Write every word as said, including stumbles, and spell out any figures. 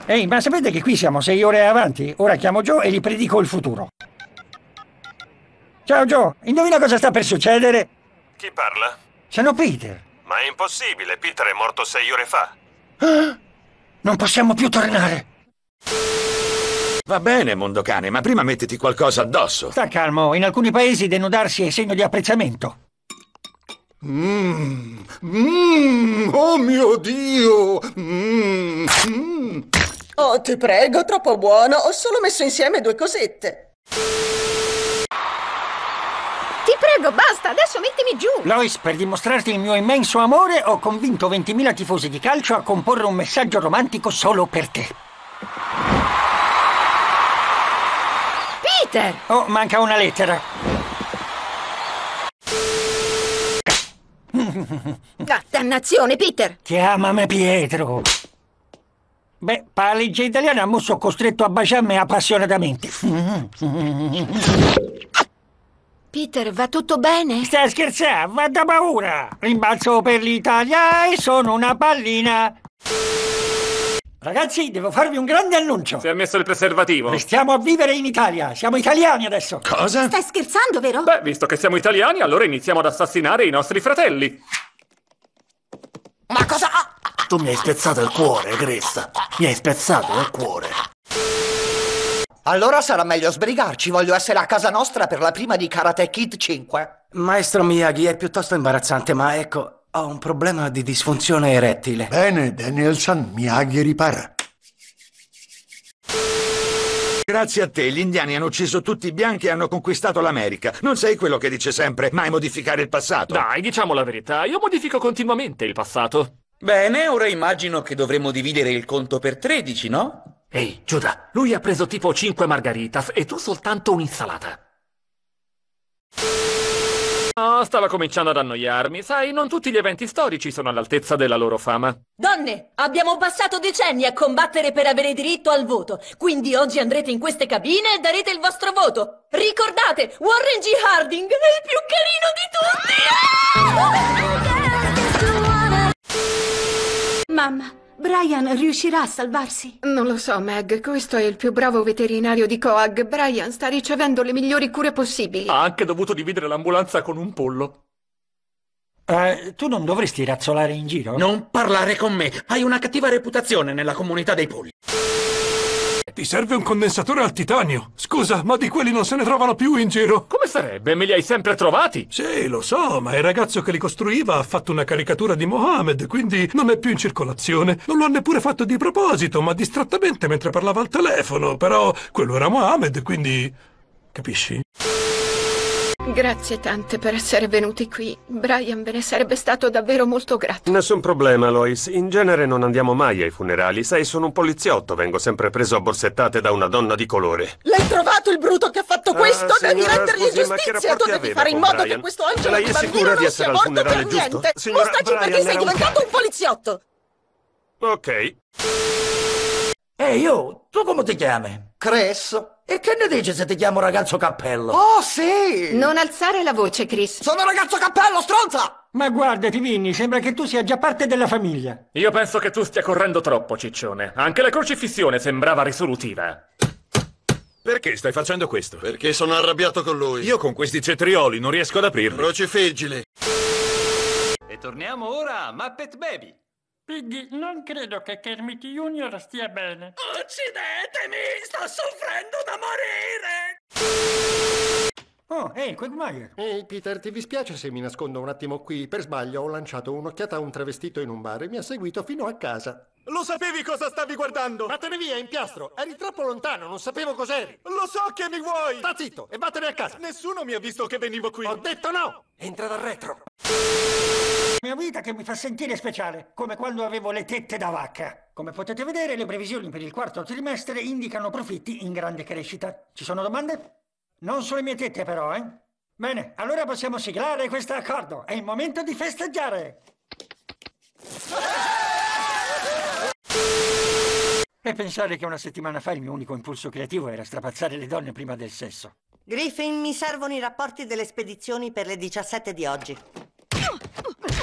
Ehi, ma sapete che qui siamo sei ore avanti? Ora chiamo Joe e gli predico il futuro. Ciao Joe, indovina cosa sta per succedere? Chi parla? Sono Peter. Ma è impossibile, Peter è morto sei ore fa. Ah, non possiamo più tornare. Va bene, mondocane, ma prima mettiti qualcosa addosso. Sta calmo, in alcuni paesi denudarsi è segno di apprezzamento. Mmm, mmm, oh mio Dio! Mmm, mmm. Oh, ti prego, troppo buono. Ho solo messo insieme due cosette. Ti prego, basta, adesso mettimi giù. Lois, per dimostrarti il mio immenso amore, ho convinto ventimila tifosi di calcio a comporre un messaggio romantico solo per te. Peter! Oh, manca una lettera. Ah, dannazione, Peter! Chiamami Pietro. Beh, per la legge italiana mo sono costretto a baciarmi appassionatamente. Peter, va tutto bene? Stai scherzando? Va da paura! Rimbalzo per l'Italia e sono una pallina! Ragazzi, devo farvi un grande annuncio! Si è messo il preservativo? Restiamo a vivere in Italia! Siamo italiani adesso! Cosa? Stai scherzando, vero? Beh, visto che siamo italiani, allora iniziamo ad assassinare i nostri fratelli! Ma cosa... Tu mi hai spezzato il cuore, Cresta. Mi hai spezzato il cuore. Allora sarà meglio sbrigarci. Voglio essere a casa nostra per la prima di Karate Kid cinque. Maestro Miyagi, è piuttosto imbarazzante, ma ecco, ho un problema di disfunzione erettile. Bene, Danielson, Miyagi ripara. Grazie a te, gli indiani hanno ucciso tutti i bianchi e hanno conquistato l'America. Non sei quello che dice sempre mai modificare il passato. Dai, diciamo la verità, io modifico continuamente il passato. Bene, ora immagino che dovremmo dividere il conto per tredici, no? Ehi, Giuda, lui ha preso tipo cinque margaritas e tu soltanto un'insalata. No, stava cominciando ad annoiarmi. Sai, non tutti gli eventi storici sono all'altezza della loro fama. Donne, abbiamo passato decenni a combattere per avere diritto al voto. Quindi oggi andrete in queste cabine e darete il vostro voto. Ricordate, Warren G. Harding è il più carino di tutti! Mamma, Brian riuscirà a salvarsi? Non lo so, Meg. Questo è il più bravo veterinario di Coag. Brian sta ricevendo le migliori cure possibili. Ha anche dovuto dividere l'ambulanza con un pollo. Uh, tu non dovresti razzolare in giro? Non parlare con me. Hai una cattiva reputazione nella comunità dei polli. Ti serve un condensatore al titanio. Scusa, ma di quelli non se ne trovano più in giro. Come sarebbe? Me li hai sempre trovati? Sì, lo so, ma il ragazzo che li costruiva ha fatto una caricatura di Mohammed, quindi non è più in circolazione. Non lo ha neppure fatto di proposito, ma distrattamente mentre parlava al telefono. Però quello era Mohammed, quindi... capisci? Grazie tante per essere venuti qui. Brian ve ne sarebbe stato davvero molto grato. Nessun problema, Lois. In genere non andiamo mai ai funerali. Sai, sono un poliziotto. Vengo sempre preso a borsettate da una donna di colore. L'hai trovato il bruto che ha fatto questo? Ah, devi signora, rendergli scusi, ma che giustizia. rapporti Tu devi aveva fare in con modo Brian? che questo angelo Lei di è bambino sicura di non essere sia al morto funerale, per giusto? niente. Signora, Mostaci Brian perché sei era un diventato un poliziotto. Ok. Ehi, io, tu come ti chiami? Chris. E che ne dici se ti chiamo ragazzo cappello? Oh, sì! Non alzare la voce, Chris. Sono ragazzo cappello, stronza! Ma guardati, Vinny, sembra che tu sia già parte della famiglia. Io penso che tu stia correndo troppo, ciccione. Anche la crocifissione sembrava risolutiva. Perché stai facendo questo? Perché sono arrabbiato con lui. Io con questi cetrioli non riesco ad aprirli. Crocifiggili. E torniamo ora a Muppet Baby. Piggy, non credo che Kermit Junior stia bene. Uccidetemi! Sto soffrendo da morire! Oh, ehi, hey, Quagmire. Ehi, Peter, ti dispiace se mi nascondo un attimo qui? Per sbaglio ho lanciato un'occhiata a un travestito in un bar e mi ha seguito fino a casa. Lo sapevi cosa stavi guardando? Vattene via, impiastro! Eri troppo lontano, non sapevo cos'eri! Lo so che mi vuoi! Sta zitto e vattene a casa! Nessuno mi ha visto che venivo qui! Ho detto no! Entra dal retro! Mia vita che mi fa sentire speciale, come quando avevo le tette da vacca. Come potete vedere, le previsioni per il quarto trimestre indicano profitti in grande crescita. Ci sono domande? Non sulle mie tette però, eh? Bene, allora possiamo siglare questo accordo. È il momento di festeggiare! E pensare che una settimana fa il mio unico impulso creativo era strapazzare le donne prima del sesso. Griffin, mi servono i rapporti delle spedizioni per le diciassette di oggi.